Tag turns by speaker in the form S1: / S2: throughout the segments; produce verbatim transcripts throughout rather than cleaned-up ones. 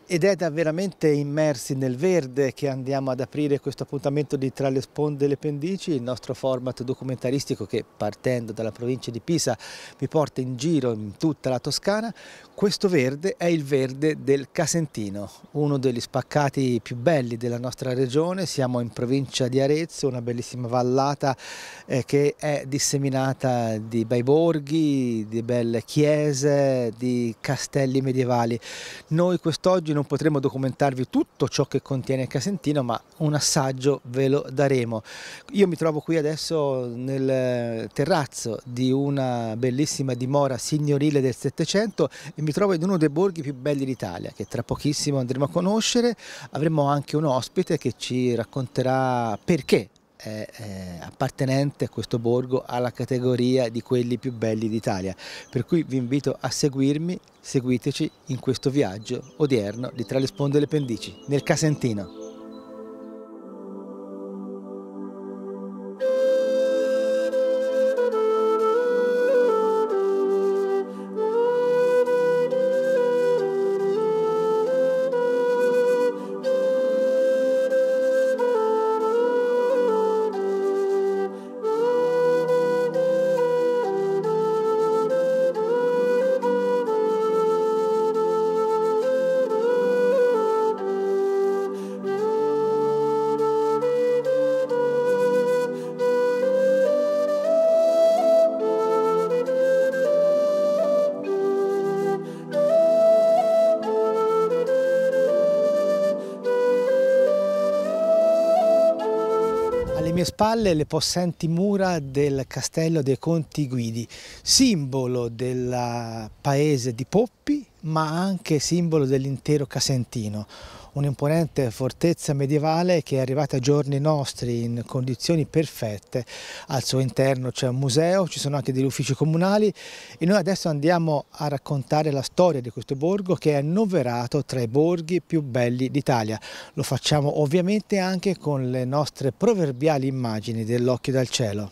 S1: Ed è da veramente immersi nel verde che andiamo ad aprire questo appuntamento di Tra le sponde e le pendici, il nostro format documentaristico che, partendo dalla provincia di Pisa, vi porta in giro in tutta la Toscana. Questo verde è il verde del Casentino, uno degli spaccati più belli della nostra regione. Siamo in provincia di Arezzo, una bellissima vallata eh, che è disseminata di bei borghi, di belle chiese, di castelli medievali. Noi quest'oggi non potremo documentarvi tutto ciò che contiene il Casentino, ma un assaggio ve lo daremo. Io mi trovo qui adesso nel terrazzo di una bellissima dimora signorile del Settecento e mi trovo in uno dei borghi più belli d'Italia, che tra pochissimo andremo a conoscere. Avremo anche un ospite che ci racconterà perché è appartenente a questo borgo alla categoria di quelli più belli d'Italia, per cui vi invito a seguirmi, seguiteci in questo viaggio odierno di Tra le sponde e le pendici, nel Casentino. Alle mie spalle le possenti mura del castello dei Conti Guidi, simbolo del paese di Poppi, ma anche simbolo dell'intero Casentino. Un'imponente fortezza medievale che è arrivata ai giorni nostri in condizioni perfette. Al suo interno c'è un museo, ci sono anche degli uffici comunali e noi adesso andiamo a raccontare la storia di questo borgo che è annoverato tra i borghi più belli d'Italia. Lo facciamo ovviamente anche con le nostre proverbiali immagini dell'occhio dal cielo.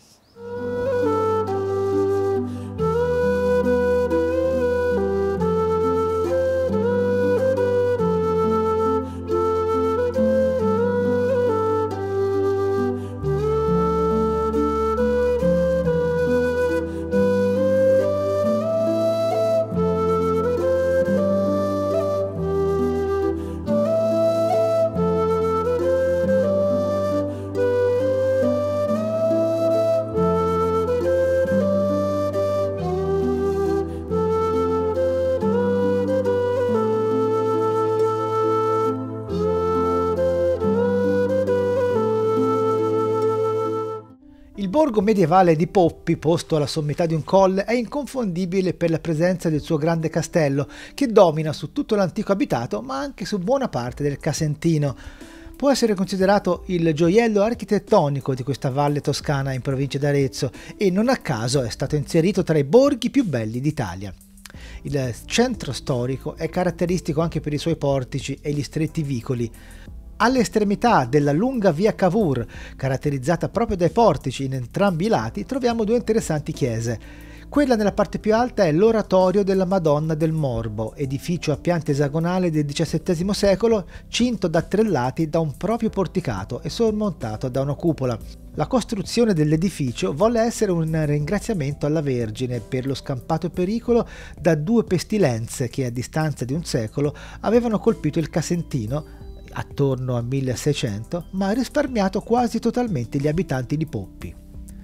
S1: Il borgo medievale di Poppi, posto alla sommità di un colle, è inconfondibile per la presenza del suo grande castello, che domina su tutto l'antico abitato, ma anche su buona parte del Casentino. Può essere considerato il gioiello architettonico di questa valle toscana in provincia d'Arezzo e non a caso è stato inserito tra i borghi più belli d'Italia. Il centro storico è caratteristico anche per i suoi portici e gli stretti vicoli. Alle estremità della lunga via Cavour, caratterizzata proprio dai portici in entrambi i lati, troviamo due interessanti chiese. Quella nella parte più alta è l'oratorio della Madonna del Morbo, edificio a pianta esagonale del diciassettesimo secolo, cinto da tre lati da un proprio porticato e sormontato da una cupola. La costruzione dell'edificio volle essere un ringraziamento alla Vergine per lo scampato pericolo da due pestilenze che a distanza di un secolo avevano colpito il Casentino attorno al milleseicento, ma ha risparmiato quasi totalmente gli abitanti di Poppi.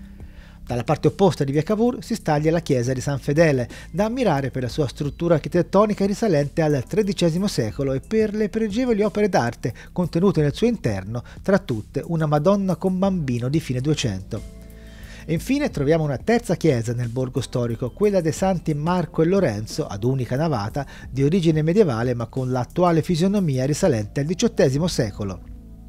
S1: Dalla parte opposta di via Cavour si staglia la chiesa di San Fedele, da ammirare per la sua struttura architettonica risalente al tredicesimo secolo e per le pregevoli opere d'arte contenute nel suo interno, tra tutte una Madonna con bambino di fine duecento. E infine troviamo una terza chiesa nel borgo storico, quella dei Santi Marco e Lorenzo, ad unica navata, di origine medievale ma con l'attuale fisionomia risalente al diciottesimo secolo.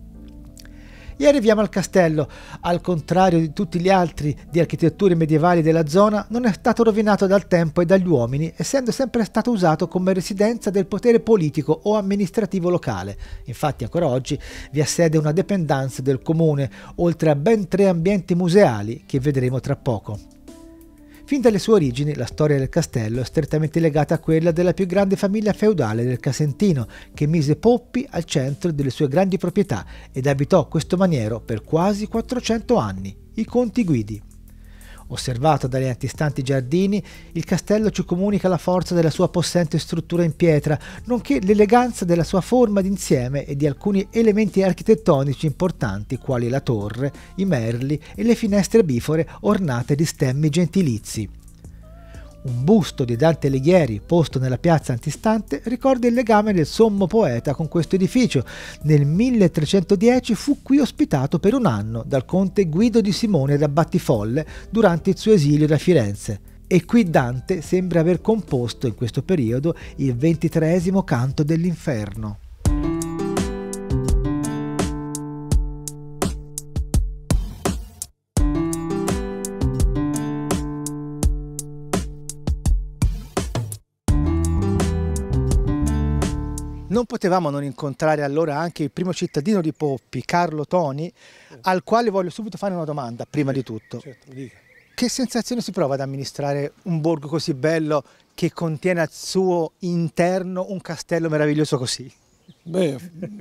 S1: E arriviamo al castello. Al contrario di tutti gli altri di architetture medievali della zona, non è stato rovinato dal tempo e dagli uomini, essendo sempre stato usato come residenza del potere politico o amministrativo locale. Infatti ancora oggi vi ha sede una dépendance del comune, oltre a ben tre ambienti museali che vedremo tra poco. Fin dalle sue origini la storia del castello è strettamente legata a quella della più grande famiglia feudale del Casentino, che mise Poppi al centro delle sue grandi proprietà ed abitò questo maniero per quasi quattrocento anni, i Conti Guidi. Osservato dagli antistanti giardini, il castello ci comunica la forza della sua possente struttura in pietra, nonché l'eleganza della sua forma d'insieme e di alcuni elementi architettonici importanti quali la torre, i merli e le finestre bifore ornate di stemmi gentilizi. Un busto di Dante Alighieri posto nella piazza antistante ricorda il legame del sommo poeta con questo edificio. Nel milletrecentodieci fu qui ospitato per un anno dal conte Guido di Simone da Battifolle durante il suo esilio da Firenze. E qui Dante sembra aver composto in questo periodo il ventitreesimo canto dell'Inferno. Non potevamo non incontrare allora anche il primo cittadino di Poppi, Carlo Toni, al quale voglio subito fare una domanda, prima di tutto.
S2: Certo, dica.
S1: Che sensazione si prova ad amministrare un borgo così bello che contiene al suo interno un castello meraviglioso così?
S2: Beh,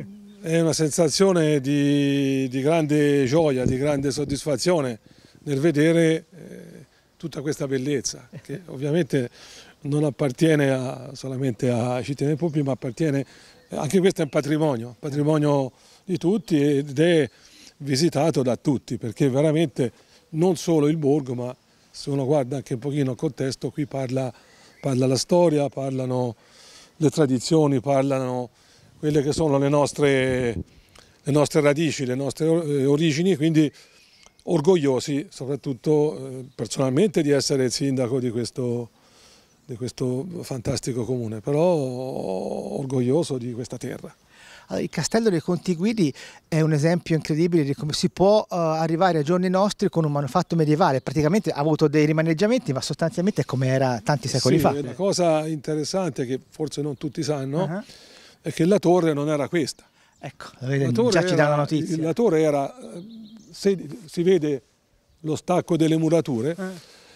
S2: è una sensazione di, di grande gioia, di grande soddisfazione nel vedere eh, tutta questa bellezza, che ovviamente non appartiene a, solamente ai cittadini di Poppi, ma appartiene, anche questo è un patrimonio, patrimonio di tutti ed è visitato da tutti, perché veramente non solo il borgo, ma se uno guarda anche un pochino il contesto, qui parla, parla la storia, parlano le tradizioni, parlano quelle che sono le nostre, le nostre radici, le nostre origini, quindi orgogliosi soprattutto personalmente di essere il sindaco di questo di questo fantastico comune, però orgoglioso di questa terra.
S1: Allora, il castello dei Conti Guidi è un esempio incredibile di come si può uh, arrivare ai giorni nostri con un manufatto medievale. Praticamente ha avuto dei rimaneggiamenti, ma sostanzialmente è come era tanti secoli
S2: sì,
S1: fa.
S2: Una cosa interessante che forse non tutti sanno uh-huh. è che la torre non era questa.
S1: Ecco, la torre già ci dà la notizia.
S2: La torre era, se, si vede lo stacco delle murature, uh-huh.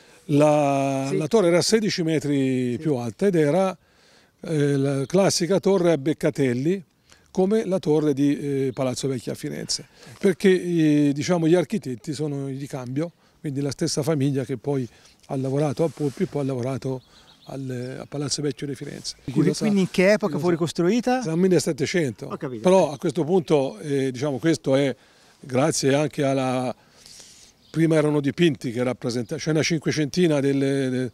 S2: La, sì. la torre era sedici metri sì. più alta ed era eh, la classica torre a beccatelli come la torre di eh, Palazzo Vecchio a Firenze, perché eh, diciamo, gli architetti sono di cambio, quindi la stessa famiglia che poi ha lavorato a Poppi e poi ha lavorato al, a Palazzo Vecchio di Firenze.
S1: Quindi,
S2: sa,
S1: quindi in che epoca fu ricostruita?
S2: Nel millesettecento, però a questo punto eh, diciamo, questo è grazie anche alla... Prima erano dipinti che rappresentavano, c'è una cinquecentina delle, de,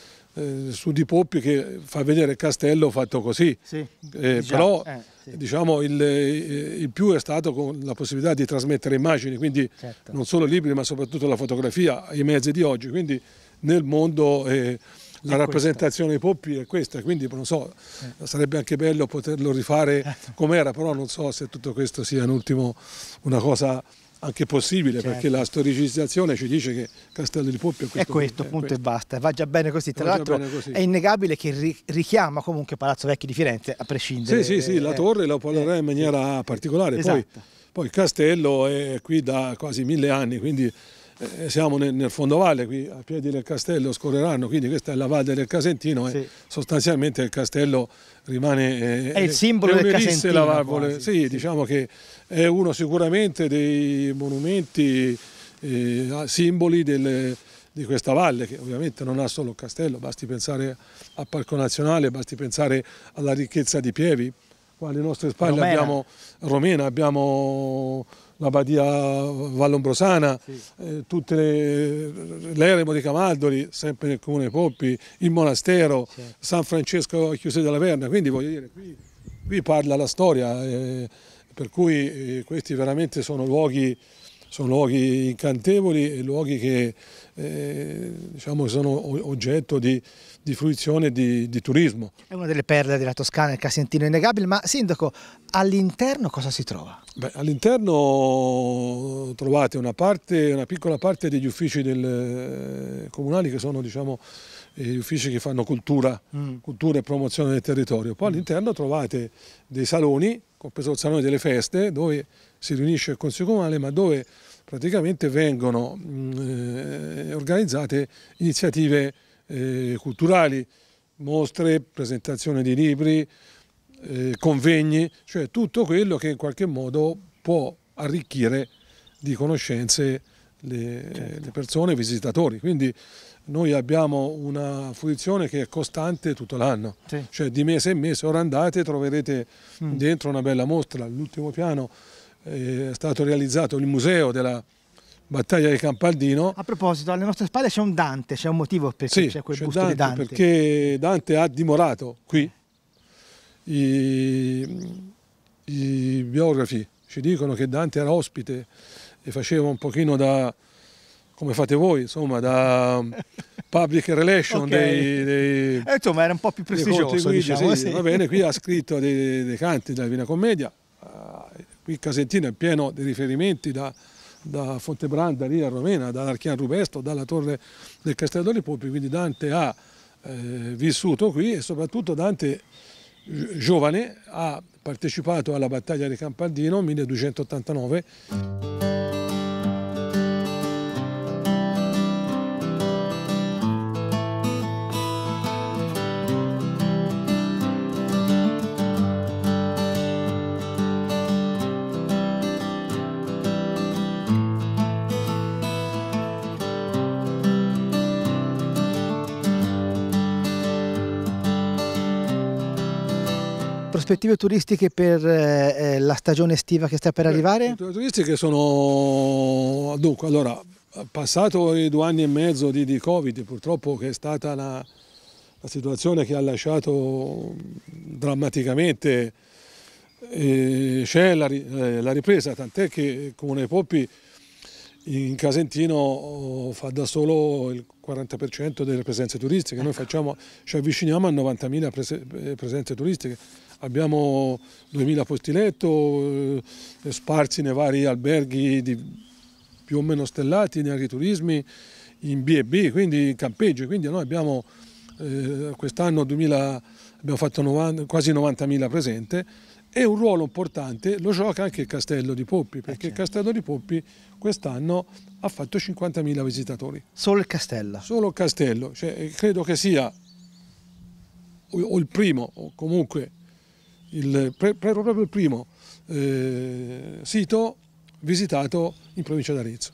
S2: eh, su di Poppi che fa vedere il castello fatto così,
S1: sì,
S2: eh,
S1: diciamo,
S2: però
S1: eh, sì.
S2: diciamo, il, il più è stato con la possibilità di trasmettere immagini, quindi certo. non solo libri ma soprattutto la fotografia ai mezzi di oggi, quindi nel mondo eh, la è rappresentazione questa. di Poppi è questa, quindi non so, eh. sarebbe anche bello poterlo rifare certo. com'era, però non so se tutto questo sia in ultimo una cosa anche possibile, certo. perché la storicizzazione ci dice che Castello di Poppi è questo,
S1: è questo
S2: punto,
S1: punto
S2: è questo.
S1: e basta, va già bene così. Tra l'altro è innegabile che richiama comunque Palazzo Vecchio di Firenze, a prescindere.
S2: Sì, sì, sì, la torre la parlerà in maniera particolare, esatto. poi, poi il castello è qui da quasi mille anni, quindi eh, siamo nel, nel fondovalle, qui a piedi del castello scorreranno, quindi questa è la Valle del Casentino sì. e sostanzialmente il castello rimane eh,
S1: è il simbolo del Casentino quasi,
S2: sì, sì, diciamo che è uno sicuramente dei monumenti eh, simboli del, di questa valle, che ovviamente non ha solo il castello, basti pensare al Parco Nazionale, basti pensare alla ricchezza di Pieve. Qua alle nostre spalle Romena. abbiamo Romena, abbiamo la Badia Vallombrosana, sì. eh, tutte l'eremo di Camaldoli, sempre nel comune di Poppi, il monastero, certo. San Francesco a Chiusi della Verna, quindi voglio dire, qui, qui parla la storia, eh, per cui eh, questi veramente sono luoghi, sono luoghi incantevoli e luoghi che eh, diciamo, sono oggetto di, di fruizione e di, di turismo.
S1: È una delle perle della Toscana, il Casentino innegabile, ma sindaco, all'interno cosa si trova?
S2: All'interno trovate una, parte, una piccola parte degli uffici del, comunali che sono diciamo, gli uffici che fanno cultura, mm. cultura e promozione del territorio. Poi all'interno trovate dei saloni, compreso il salone delle feste, dove si riunisce il Consiglio Comunale, ma dove praticamente vengono eh, organizzate iniziative eh, culturali, mostre, presentazione di libri, eh, convegni, cioè tutto quello che in qualche modo può arricchire di conoscenze le, certo. le persone, i visitatori. Quindi noi abbiamo una fruizione che è costante tutto l'anno, sì. Cioè di mese in mese. Ora andate, troverete mm. dentro una bella mostra. All'ultimo piano è stato realizzato il museo della battaglia di Campaldino.
S1: A proposito, alle nostre spalle c'è un Dante, c'è un motivo perché
S2: sì,
S1: c'è quel
S2: c'è
S1: busto
S2: Dante,
S1: di Dante.
S2: Perché Dante ha dimorato qui. I, i biografi ci dicono che Dante era ospite e faceva un pochino da, come fate voi, insomma, da public relation
S1: okay.
S2: dei, dei
S1: eh, insomma era un po' più prestigioso, diciamo,
S2: sì, sì. Va bene, qui ha scritto dei, dei canti della Divina Commedia, uh, qui Casentino è pieno di riferimenti da, da Fontebranda, lì a Ravenna, dall'Archiano Rubesto, dalla torre del Castello dei Poppi, quindi Dante ha eh, vissuto qui e soprattutto Dante giovane ha partecipato alla battaglia di Campaldino milleduecentottantanove.
S1: Prospettive turistiche per eh, la stagione estiva che sta per Beh, arrivare?
S2: Le turistiche sono, dunque, allora, passato i due anni e mezzo di, di Covid, purtroppo che è stata la, la situazione che ha lasciato drammaticamente, eh, c'è la, eh, la ripresa, tant'è che il Comune dei Poppi in Casentino fa da solo il quaranta per cento delle presenze turistiche, noi facciamo, ci avviciniamo a novantamila presenze turistiche. Abbiamo duemila posti letto eh, sparsi nei vari alberghi di, più o meno stellati, nei agriturismi, in B e B, quindi in campeggi. Quindi noi abbiamo eh, quest'anno abbiamo fatto novanta, quasi novantamila presente e un ruolo importante lo gioca anche il Castello di Poppi, perché il Castello di Poppi quest'anno ha fatto cinquantamila visitatori.
S1: Solo il castello?
S2: Solo il castello, cioè, credo che sia o, o il primo o comunque Il, proprio il primo eh, sito visitato in provincia d'Arezzo.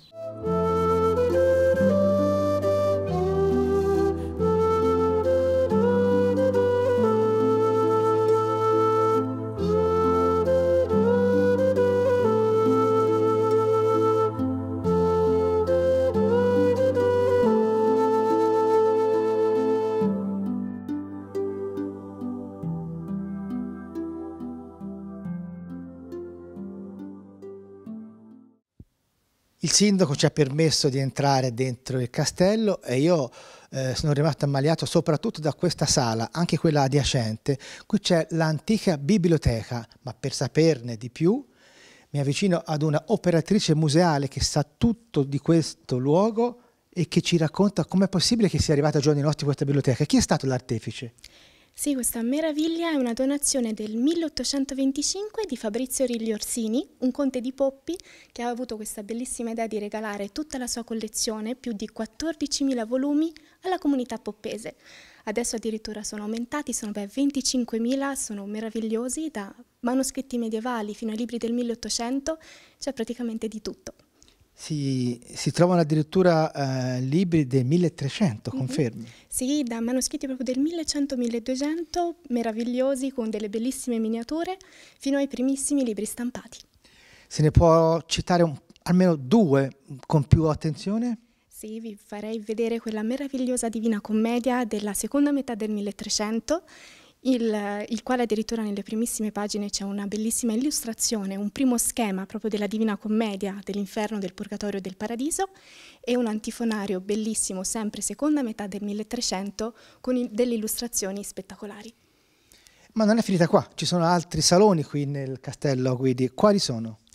S1: Il sindaco ci ha permesso di entrare dentro il castello e io eh, sono rimasto ammaliato soprattutto da questa sala, anche quella adiacente. Qui c'è l'antica biblioteca, ma per saperne di più mi avvicino ad una operatrice museale che sa tutto di questo luogo e che ci racconta com'è possibile che sia arrivata ai giorni nostri questa biblioteca. Chi è stato l'artefice?
S3: Sì, questa meraviglia è una donazione del milleottocentoventicinque di Fabrizio Riglio Orsini, un conte di Poppi che ha avuto questa bellissima idea di regalare tutta la sua collezione, più di quattordicimila volumi, alla comunità poppese. Adesso addirittura sono aumentati, sono ben venticinquemila, sono meravigliosi, da manoscritti medievali fino ai libri del milleottocento, c'è praticamente di tutto.
S1: Si, si trovano addirittura eh, libri del milletrecento, confermi?
S3: Mm-hmm. Sì, da manoscritti proprio del millecento milleduecento, meravigliosi, con delle bellissime miniature, fino ai primissimi libri stampati.
S1: Se ne può citare un, almeno due con più attenzione?
S3: Sì, vi farei vedere quella meravigliosa Divina Commedia della seconda metà del milletrecento, Il, il quale addirittura nelle primissime pagine c'è una bellissima illustrazione, un primo schema proprio della Divina Commedia, dell'inferno, del purgatorio e del paradiso, e un antifonario bellissimo, sempre seconda metà del milletrecento, con il, delle illustrazioni spettacolari.
S1: Ma non è finita qua, ci sono altri saloni qui nel Castello Guidi, quali sono?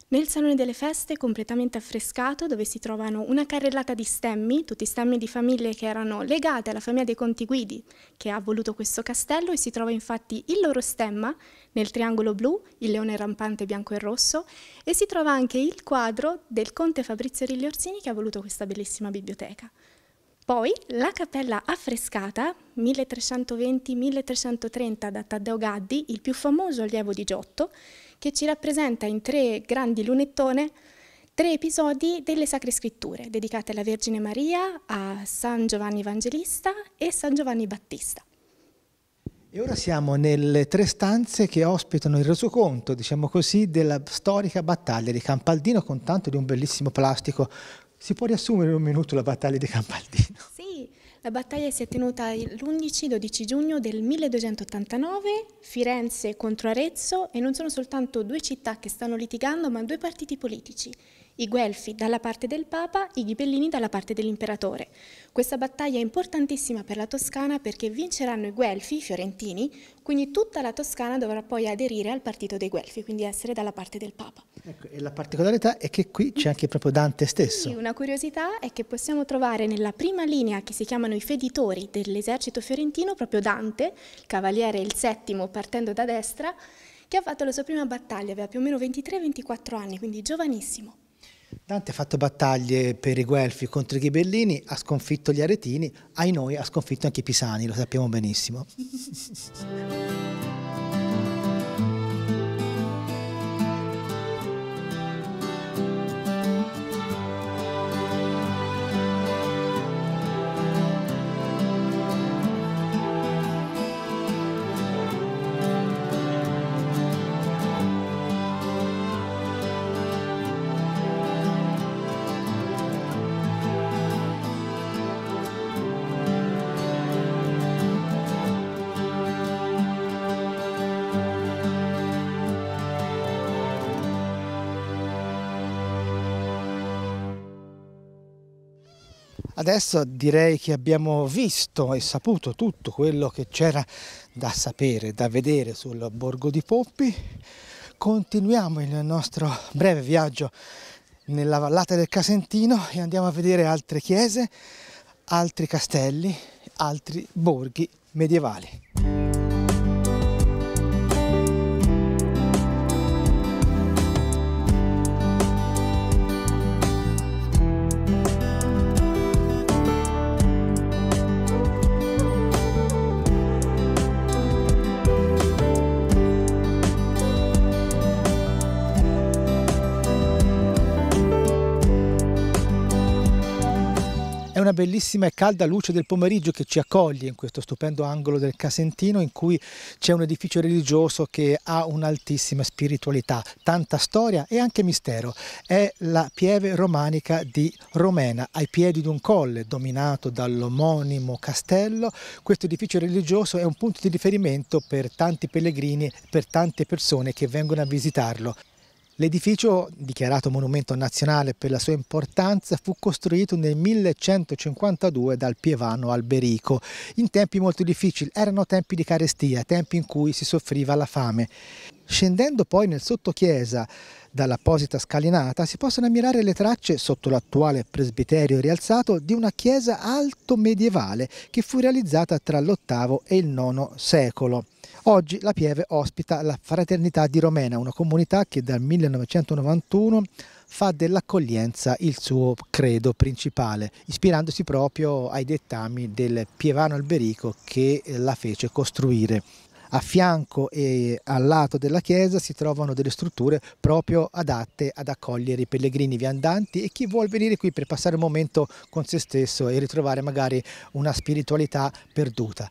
S3: Nel Salone delle Feste, completamente affrescato, dove si trovano una carrellata di stemmi, tutti stemmi di famiglie che erano legate alla famiglia dei Conti Guidi, che ha voluto questo castello, e si trova infatti il loro stemma nel triangolo blu, il leone rampante bianco e rosso, e si trova anche il quadro del conte Fabrizio Rigli Orsini che ha voluto questa bellissima biblioteca. Poi la cappella affrescata milletrecentoventi milletrecentotrenta da Taddeo Gaddi, il più famoso allievo di Giotto, che ci rappresenta in tre grandi lunettone tre episodi delle Sacre Scritture, dedicate alla Vergine Maria, a San Giovanni Evangelista e San Giovanni Battista.
S1: E ora siamo nelle tre stanze che ospitano il resoconto, diciamo così, della storica battaglia di Campaldino, con tanto di un bellissimo plastico. Si può riassumere in un minuto la battaglia di Campaldino?
S3: Sì, la battaglia si è tenuta l'undici dodici giugno del milleduecentottantanove, Firenze contro Arezzo, e non sono soltanto due città che stanno litigando, ma due partiti politici. I Guelfi dalla parte del Papa, i Ghibellini dalla parte dell'imperatore. Questa battaglia è importantissima per la Toscana perché vinceranno i Guelfi, i fiorentini, quindi tutta la Toscana dovrà poi aderire al partito dei Guelfi, quindi essere dalla parte del Papa.
S1: Ecco, e la particolarità è che qui c'è anche proprio Dante stesso.
S3: Sì, una curiosità è che possiamo trovare nella prima linea, che si chiamano i feditori dell'esercito fiorentino, proprio Dante, il cavaliere il settimo partendo da destra, che ha fatto la sua prima battaglia, aveva più o meno ventitré ventiquattro anni, quindi giovanissimo.
S1: Dante ha fatto battaglie per i Guelfi contro i Ghibellini, ha sconfitto gli Aretini, ai noi ha sconfitto anche i Pisani, lo sappiamo benissimo. Adesso direi che abbiamo visto e saputo tutto quello che c'era da sapere, da vedere sul Borgo di Poppi. Continuiamo il nostro breve viaggio nella vallata del Casentino e andiamo a vedere altre chiese, altri castelli, altri borghi medievali. È una bellissima e calda luce del pomeriggio che ci accoglie in questo stupendo angolo del Casentino, in cui c'è un edificio religioso che ha un'altissima spiritualità, tanta storia e anche mistero. È la pieve romanica di Romena, ai piedi di un colle dominato dall'omonimo castello. Questo edificio religioso è un punto di riferimento per tanti pellegrini, per tante persone che vengono a visitarlo. L'edificio, dichiarato monumento nazionale per la sua importanza, fu costruito nel millecentocinquantadue dal pievano Alberico, in tempi molto difficili. Erano tempi di carestia, tempi in cui si soffriva la fame. Scendendo poi nel sottochiesa dall'apposita scalinata si possono ammirare le tracce, sotto l'attuale presbiterio rialzato, di una chiesa alto medievale che fu realizzata tra l'ottavo e il nono secolo. Oggi la Pieve ospita la Fraternità di Romena, una comunità che dal millenovecentonovantuno fa dell'accoglienza il suo credo principale, ispirandosi proprio ai dettami del pievano Alberico che la fece costruire. A fianco e al lato della chiesa si trovano delle strutture proprio adatte ad accogliere i pellegrini viandanti e chi vuol venire qui per passare un momento con se stesso e ritrovare magari una spiritualità perduta.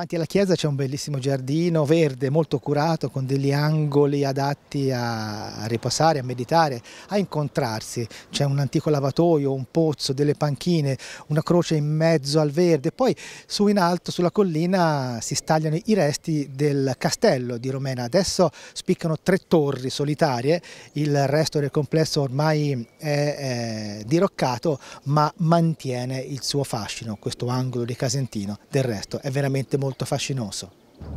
S1: Davanti alla chiesa c'è un bellissimo giardino verde molto curato con degli angoli adatti a riposare, a meditare, a incontrarsi. C'è un antico lavatoio, un pozzo, delle panchine, una croce in mezzo al verde. Poi su in alto, sulla collina, si stagliano i resti del castello di Romena. Adesso spiccano tre torri solitarie, il resto del complesso ormai è, è diroccato, ma mantiene il suo fascino, questo angolo di Casentino. Del resto è veramente molto fascinoso.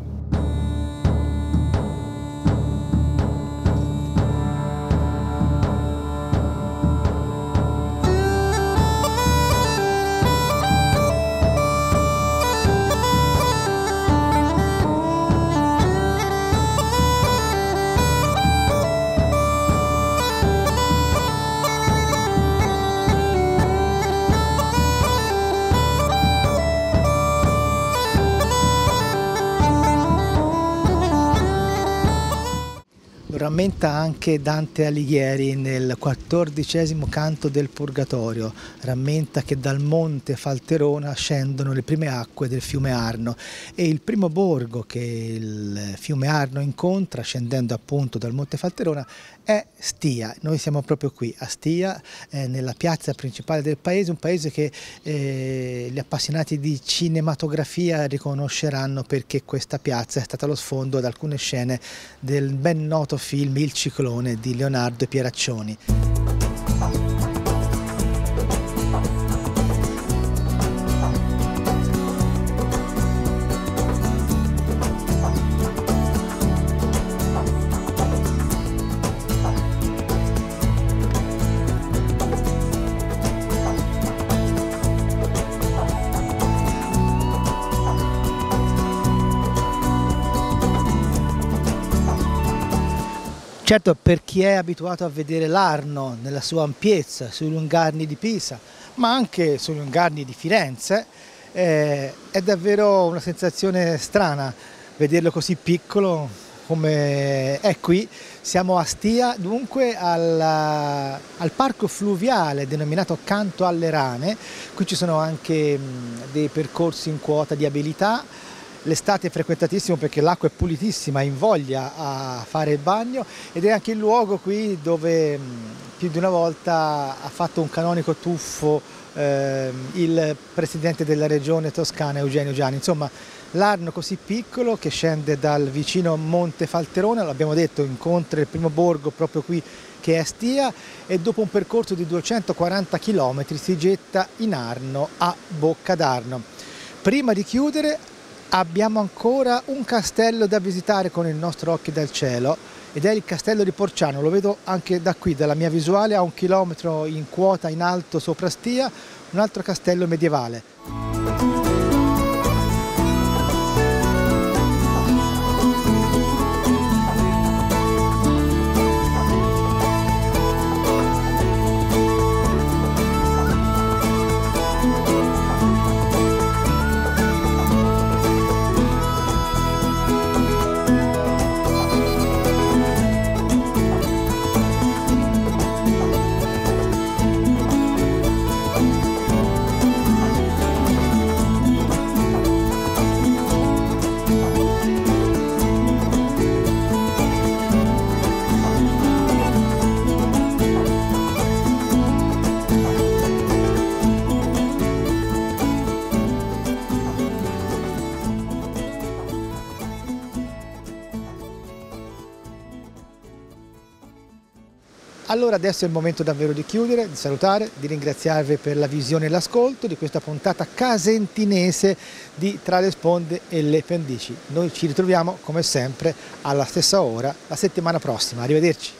S1: Lo rammenta anche Dante Alighieri nel quattordicesimo canto del Purgatorio, rammenta che dal monte Falterona scendono le prime acque del fiume Arno e il primo borgo che il fiume Arno incontra scendendo appunto dal monte Falterona è Stia. Noi siamo proprio qui a Stia, eh, nella piazza principale del paese, un paese che eh, gli appassionati di cinematografia riconosceranno perché questa piazza è stata lo sfondo ad alcune scene del ben noto film Il Ciclone di Leonardo Pieraccioni. Certo, per chi è abituato a vedere l'Arno nella sua ampiezza sui lungherni di Pisa, ma anche sui lungherni di Firenze, eh, è davvero una sensazione strana vederlo così piccolo come è qui. Siamo a Stia, dunque al, al parco fluviale denominato Canto alle Rane. Qui ci sono anche mh, dei percorsi in quota di abilità. L'estate è frequentatissimo perché l'acqua è pulitissima, invoglia a fare il bagno ed è anche il luogo qui dove più di una volta ha fatto un canonico tuffo eh, il presidente della regione toscana Eugenio Giani. Insomma, l'Arno così piccolo che scende dal vicino Monte Falterona, l'abbiamo detto, incontra il primo borgo proprio qui che è Stia e dopo un percorso di duecentoquaranta chilometri si getta in Arno a Bocca d'Arno. Prima di chiudere abbiamo ancora un castello da visitare con il nostro occhio dal cielo ed è il castello di Porciano. Lo vedo anche da qui, dalla mia visuale, a un chilometro in quota in alto sopra Stia, un altro castello medievale. Allora adesso è il momento davvero di chiudere, di salutare, di ringraziarvi per la visione e l'ascolto di questa puntata casentinese di Tra le sponde e le pendici. Noi ci ritroviamo come sempre alla stessa ora la settimana prossima. Arrivederci.